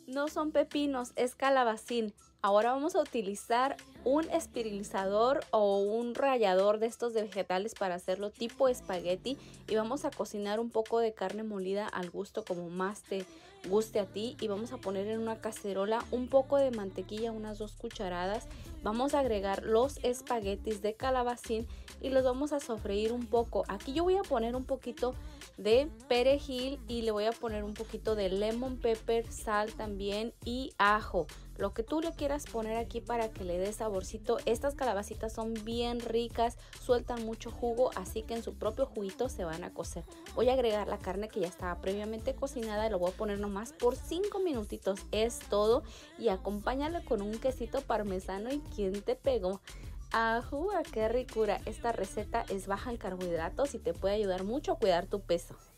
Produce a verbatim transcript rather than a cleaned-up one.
No son pepinos, es calabacín. Ahora vamos a utilizar un esterilizador o un rallador de estos de vegetales para hacerlo tipo espagueti, y vamos a cocinar un poco de carne molida al gusto como más te guste a ti, y vamos a poner en una cacerola un poco de mantequilla, unas dos cucharadas. Vamos a agregar los espaguetis de calabacín y los vamos a sofreír un poco. Aquí yo voy a poner un poquito de perejil y le voy a poner un poquito de lemon pepper, sal también y ajo, lo que tú le quieras poner aquí para que le dé saborcito. Estas calabacitas son bien ricas, sueltan mucho jugo, así que en su propio juguito se van a cocer. Voy a agregar la carne que ya estaba previamente cocinada y lo voy a poner nomás por cinco minutitos, es todo, y acompáñalo con un quesito parmesano. ¿Y quién te pegó? ¡Ajú! ¡Qué ricura! Esta receta es baja en carbohidratos y te puede ayudar mucho a cuidar tu peso.